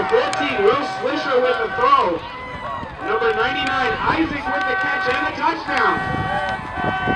14, Will Swisher with the throw. Number 99, Isaac with the catch and the touchdown.